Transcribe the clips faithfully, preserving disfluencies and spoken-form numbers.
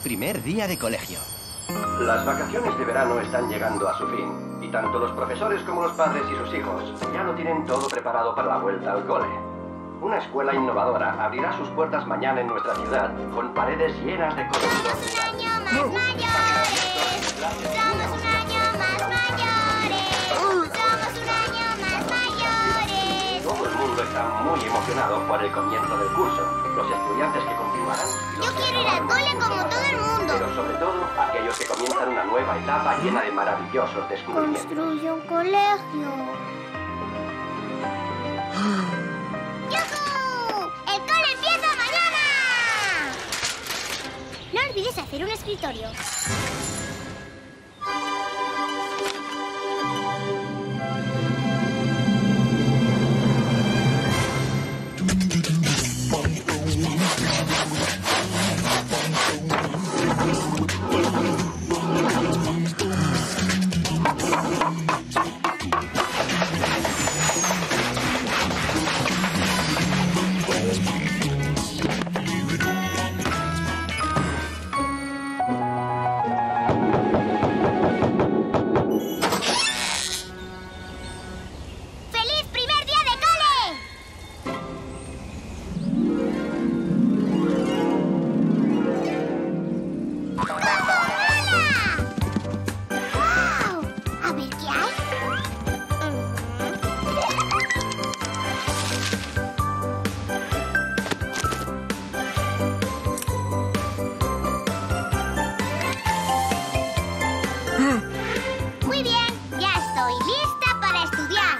Primer día de colegio. Las vacaciones de verano están llegando a su fin, y tanto los profesores como los padres y sus hijos ya lo tienen todo preparado para la vuelta al cole. Una escuela innovadora abrirá sus puertas mañana en nuestra ciudad, con paredes llenas de coloridos. ¡Somos un año más mayores! ¡Somos un año más mayores! ¡Somos un año más mayores! Todo el mundo está muy emocionado por el comienzo del curso. Los estudiantes que continuarán... Yo quiero ir al cole como todo el mundo. Pero sobre todo, aquellos que comienzan una nueva etapa llena de maravillosos descubrimientos. Construye un colegio. ¡Yujú! ¡El cole empieza mañana! No olvides hacer un escritorio. Muy bien, ya estoy lista para estudiar.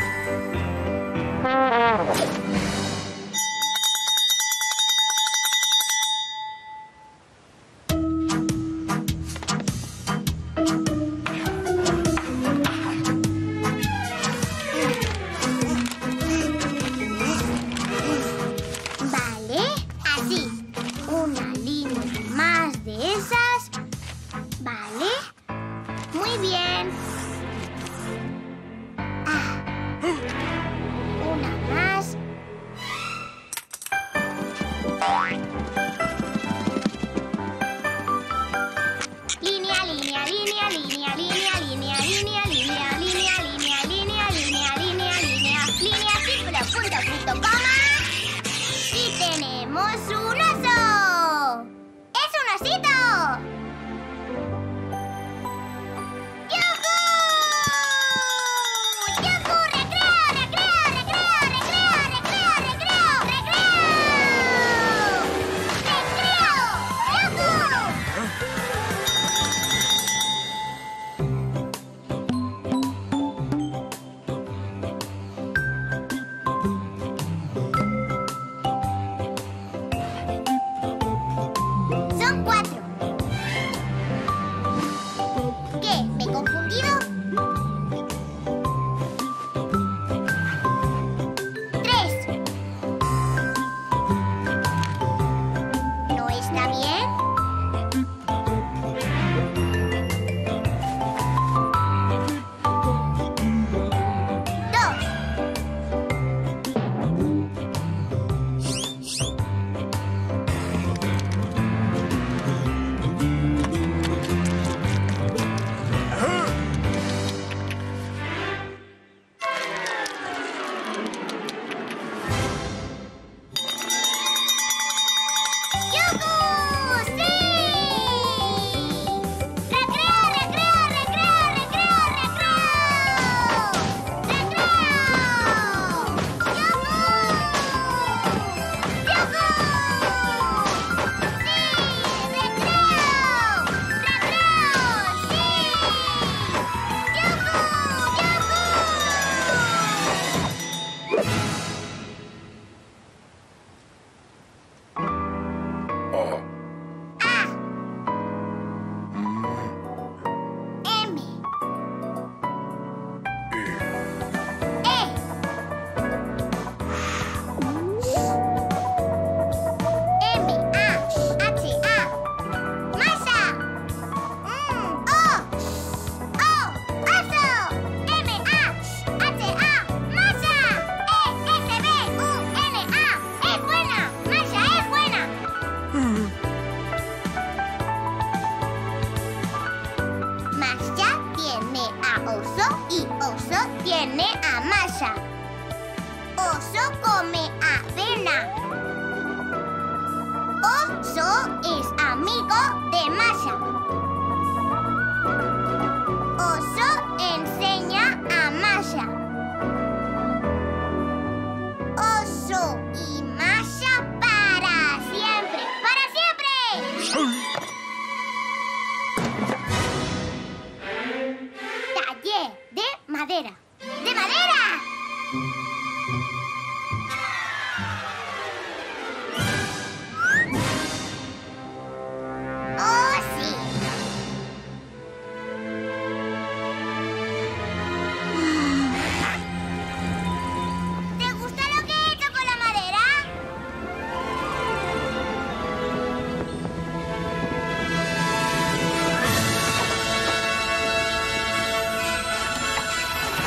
Vale, así. Una línea más de esas. Vale. Muy bien. Ah. Una más. Línea, línea, línea, línea, línea, línea, línea, línea, línea, línea, línea, línea, línea, línea, línea, círculo, punto, punto, coma. Y tenemos un oso. ¡Es un osito! ¡Yujú! ¡Yujú! ¡Recreo, recreo, recreo, recreo, recreo, recreo, recreo!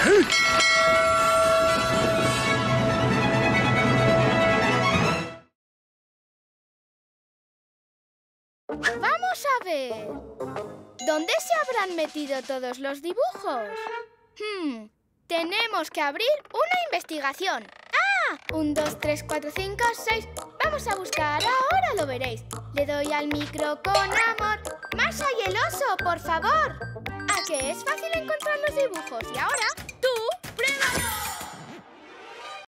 Vamos a ver. ¿Dónde se habrán metido todos los dibujos? Hmm, tenemos que abrir una investigación. ¡Ah! Un, dos, tres, cuatro, cinco, seis. Vamos a buscar, ahora lo veréis. Le doy al micro con amor. Masha y el oso, por favor. ¿A que es fácil encontrar los dibujos? Y ahora, tú, pruébalo.